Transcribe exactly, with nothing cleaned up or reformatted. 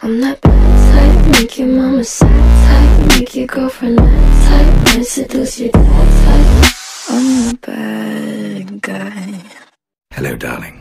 I'm that bad type, make your mama sad type, make your girlfriend mad type, and seduce your dad type. I'm the bad guy. Hello, darling.